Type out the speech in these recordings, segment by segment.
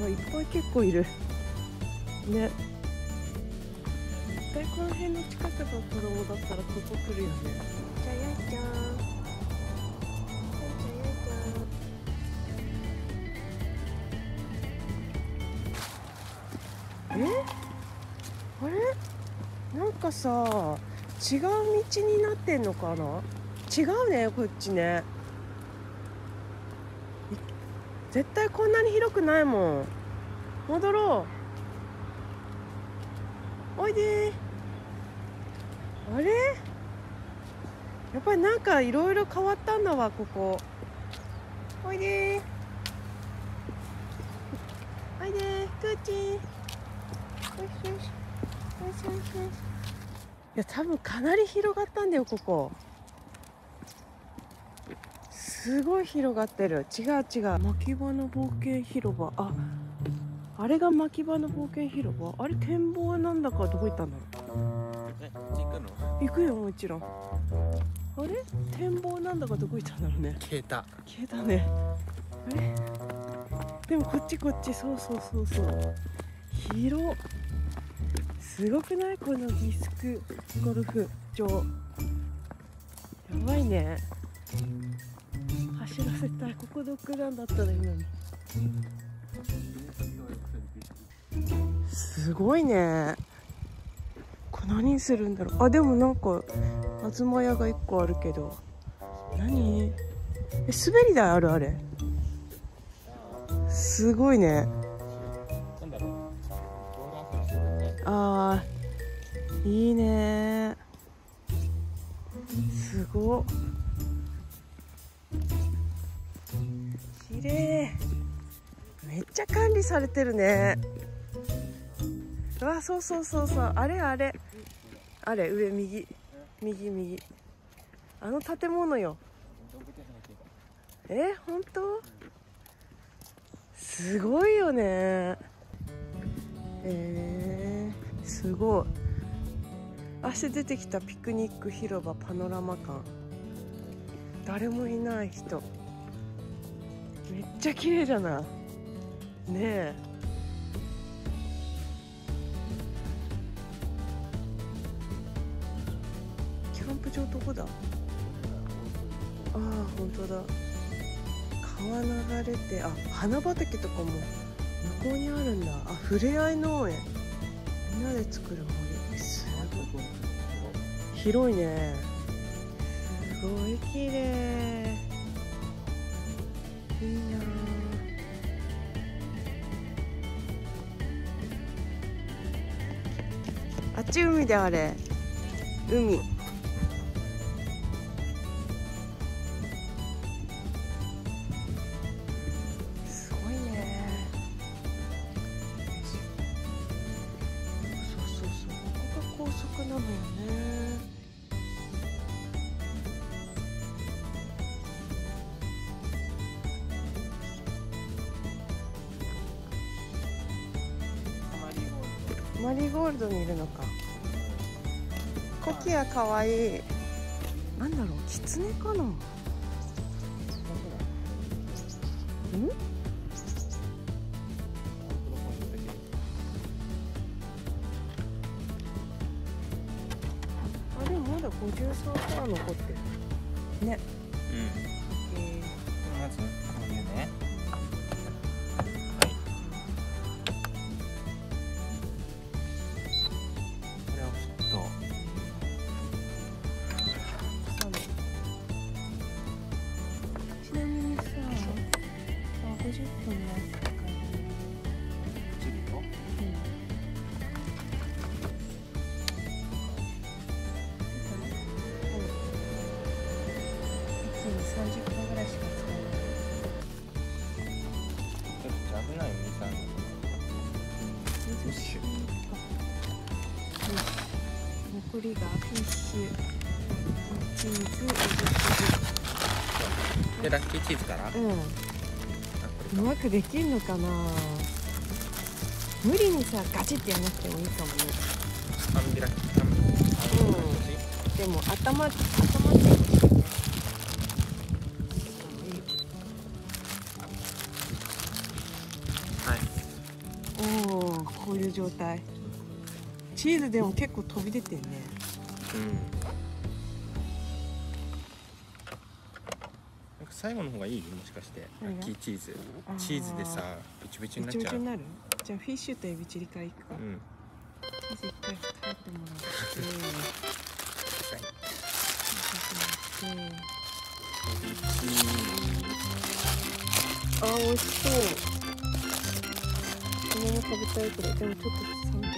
いっぱい結構いるね。絶対この辺の近くの子供だったらここ来るよね。じゃあやいちゃん、あれなんかさ、違う道になってんのかな。違うね、こっちね。絶対こんなに広くないもん。戻ろう。おいでー。あれやっぱりなんかいろいろ変わったんだわ、ここ。おいでー。おいでー、クーチー。よしよし。よしよしよし。いや、多分かなり広がったんだよ、ここ。すごい広がってる。違う違う。牧場の冒険広場。あれが牧場の冒険広場。あれ展望なんだかどこ行ったんだろう。行くよ、もちろん。あれ展望なんだかどこ行ったんだろうね。 消えたね。あれでもこっちそう広。すごくない？このディスクゴルフ場。やばいね。走らせたい。ここドッグランだったらいいのに。すごいね。これ何するんだろう。でもなんか東屋が1個あるけど、何？滑り台ある？あれすごいね。いいね。すごっ。綺麗。めっちゃ管理されてるね。うわ、そうあれ上右あの建物よ。本当？すごいよね。すごい。足出てきた。ピクニック広場パノラマ館。誰もいない人。めっちゃ綺麗じゃない。ねえ。キャンプ場どこだ？本当だ。川流れて、花畑とかも向こうにあるんだ。ふれあい農園。みんなで作る森。すごい広いね。すごい綺麗。いいな。あっち海で、あれ海。すごいね。そうここが高速なのよね。マリーゴールドにいるのか。コキアかわいい。なんだろう、キツネかな。でもまだ53%残ってるね。 まずこういうね。 ちなみにさ、50分のやつとか30分ぐらいしか使えない。 ちょっと危ないよ、水あるの。 残りがフィッシュ、チーズ、 で、ラッキーチーズから。 うまくできんのかな。無理にさ、ガチってやらなくてもいいかもね。でも頭ってはい。 おお、こういう状態。チーズでも結構飛び出てるね。 なんか最後の方がいい？もしかしてラ何がッキーチーズ。 あーチーズでさビチビチになっちゃう。 びちょびちょになる。じゃあフィッシュとエビチリからいくか。 うん。 チーズ一回食べてもらってあー、美味しそう。このまま食べたいくらい。でもちょっと冷めてくるね。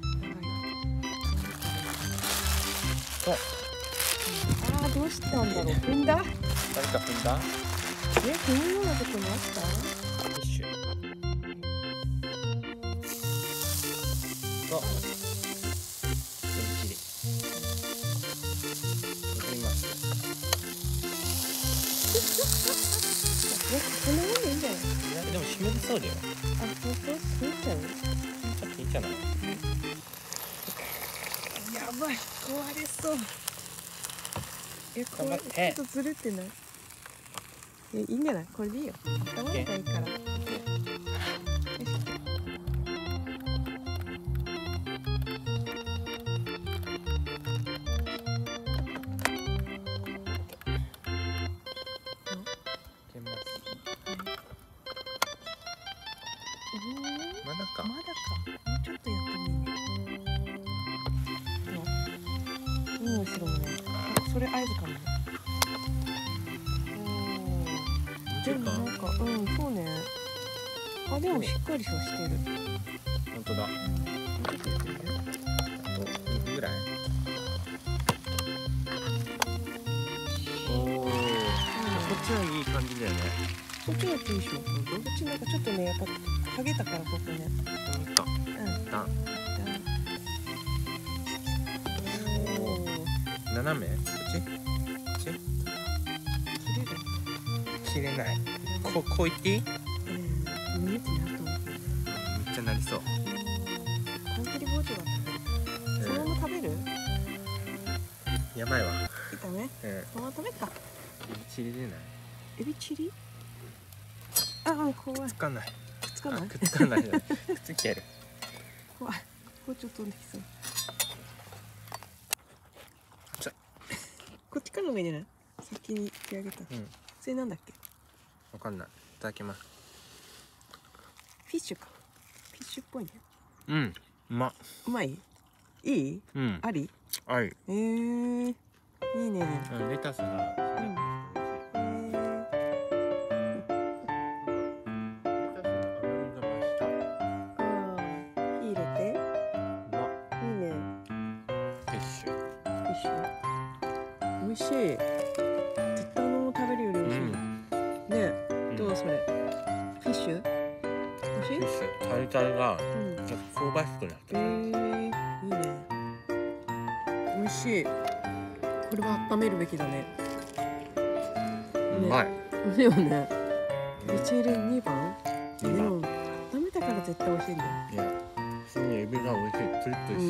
長いな。あー、どうしたんだろう。踏んだ？ 誰か踏んだ？ 踏むようなこともあった？ フィッシュ。とエビチリ。取ります。 こんなもんでいいんじゃない？ いやでも湿りそうだよ。 あ、そうそう、そうちゃう？ ちょっといいんじゃない？ やばい、壊れそう。これ頑張ってちょっとずれてない？いいんじゃない？これでいいよ。頭がいいから。よし。 まだか。 まだか。もうちょっとやってもいいね。いい匂いするもんね。それ合図かもね。でもなんか、そうね。あ、でもしっかりはしてる。 本当だ。あと2分ぐらい。おお。こっちはいい感じだよね。 こっちがいいでしょ。こっちなんかちょっとね、やっぱ剥げたからここね。 本当。だ。斜め？こっち？切れない。こう言っていい？ 見えてなると思う。 めっちゃなりそう。 コンクリ包丁だった。そのまま食べる？ やばいわ。 ダメ？そのまま食べっか。 チリ出ない？ エビチリ？あ、怖い。 くっつかない。 くっつかない？ くっつかない。くっつける。 怖い。包丁飛んできそう。こっちからの方がいいんじゃない？先に手上げた。それなんだっけ？ わかんない。いただきます。 フィッシュか。フィッシュっぽいね。 うまい？いい？あり？ あり。 いいね。 レタスが。 美味しい。絶対食べるより美味しいね。どうそれ？フィッシュ？美味しい？ フィッシュタルタルが香ばしくなってる。 いいね。美味しい。これは温めるべきだね。 うまい。 だよね。エビチリ2番？でも温めたから絶対美味しいんだよ。 いや、普通にエビが美味しい。プリッとして。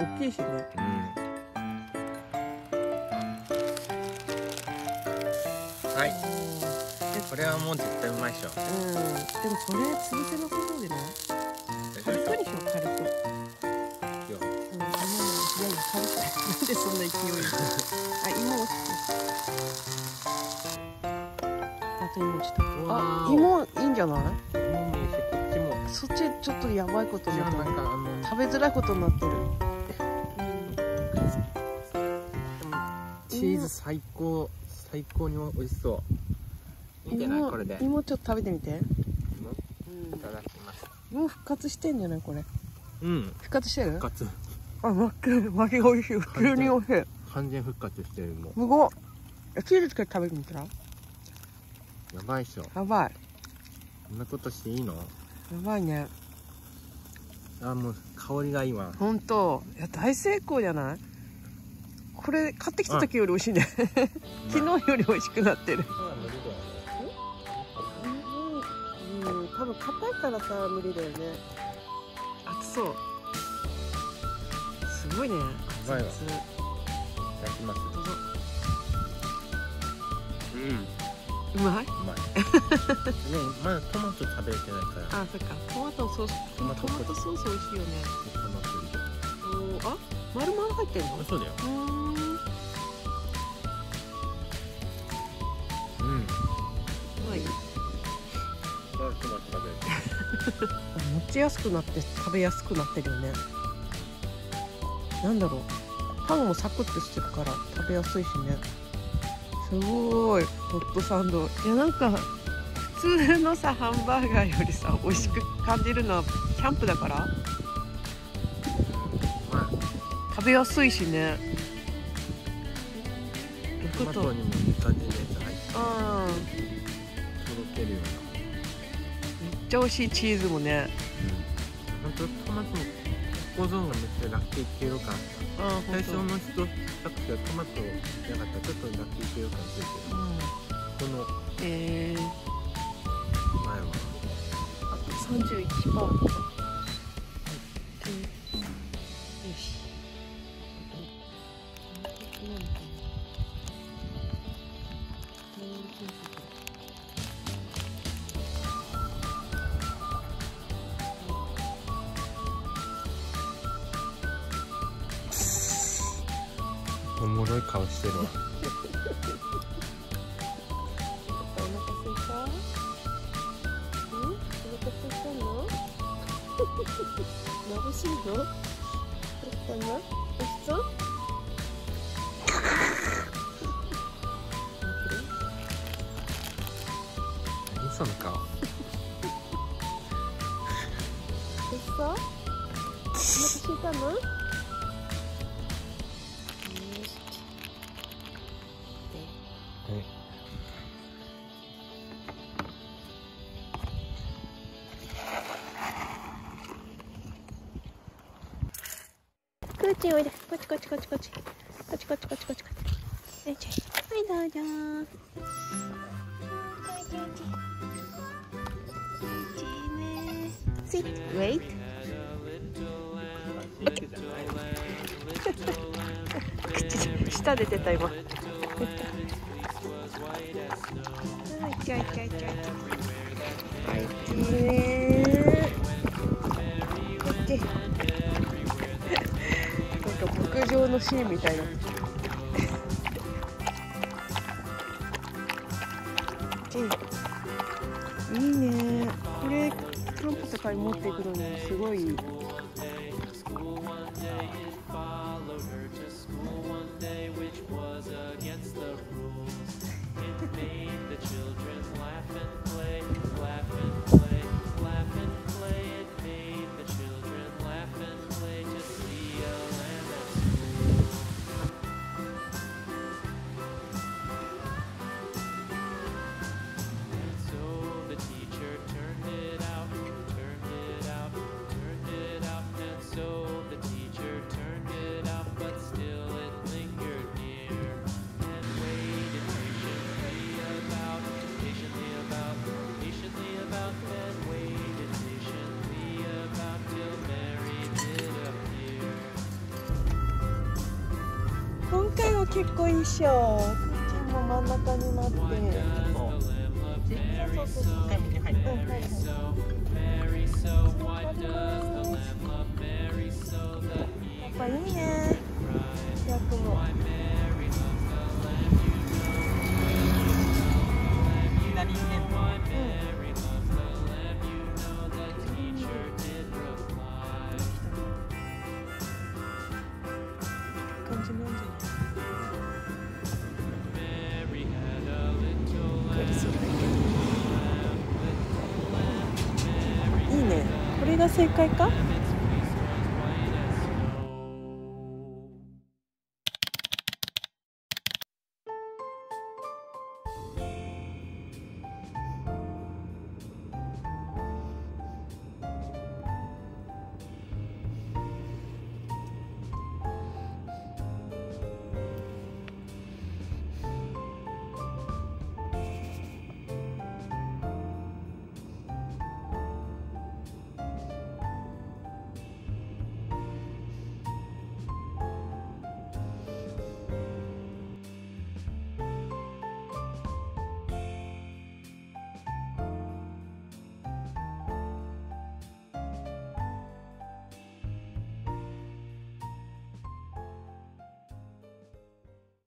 大きいしね。 はい。これはもう絶対うまいでしょ。 でもそれ潰せなさそうでね。軽くにしよう、軽く。いや、軽く。なんでそんな勢い？芋落ちて。あと芋落ちた。芋いいんじゃない？ 芋もいいし、こっちも。 そっちちょっとやばいことになってる。 なんか食べづらいことになってる。 チーズ最高に美味しそう。いいんじゃないこれで。 芋ちょっと食べてみて。 いただきます。 芋復活してんじゃないこれ？復活してる？ 復活。 巻きが美味しい。急に美味しい。 完全復活してるもう。 すごい。チーズつけて食べてみたら？ やばいっしょ。 やばい。 こんなことしていいの？ やばいね。 もう香りがいいわ。 本当。いや大成功じゃない？これ買ってきた時より美味しいね。昨日より美味しくなってる。多分硬いからさ無理だよね。熱そう。すごいね。 やばいわ。いただきます。 どうぞ。 うまい。 うまいね。まだトマト食べれてないから。 あ、そっか。トマトソース。トマトソース美味しいよね。 トマト入れる。 あ、丸々入ってんの？ そうだよ。 うん。 うん。 うまい。 トマト食べる。 持ちやすくなって食べやすくなってるよね。なんだろう。パンもサクッとしてるから食べやすいしね。すごいホットサンド。いやなんか普通のさハンバーガーよりさ美味しく感じるのはキャンプだから。食べやすいしね。 トマトにもいい感じのやつ入って。 ああ。 とろけるような。 めっちゃ美味しいチーズもね。 本当トマトの保存がめっちゃラッキー系色感。最初の人たちはトマトなかったらちょっとラッキー系色感ついてる。この前は 31%。よし。 おもろい顔してるわ。 お腹すいた？お腹すいたの？眩しいの？どうしたの？おいしそう？ 何その顔。 おいしそう？お腹すいたの？クーチンおいで。こっちこっちこっちこっち。こっちこっちこっちこっちこっち。はい、どうぞ。Sit, wait. 舌出てた今。はい、ちゃいちゃいちゃい。はい、こっち。なんか牧場のシーンみたいな。いいね。これキャンプとかに持っていくのにすごいいい。今回は結構いいっしょ。こっちも真ん中になって。そう。やっぱいいね。焼くの。感じなんじゃない？いいね。これが正解か？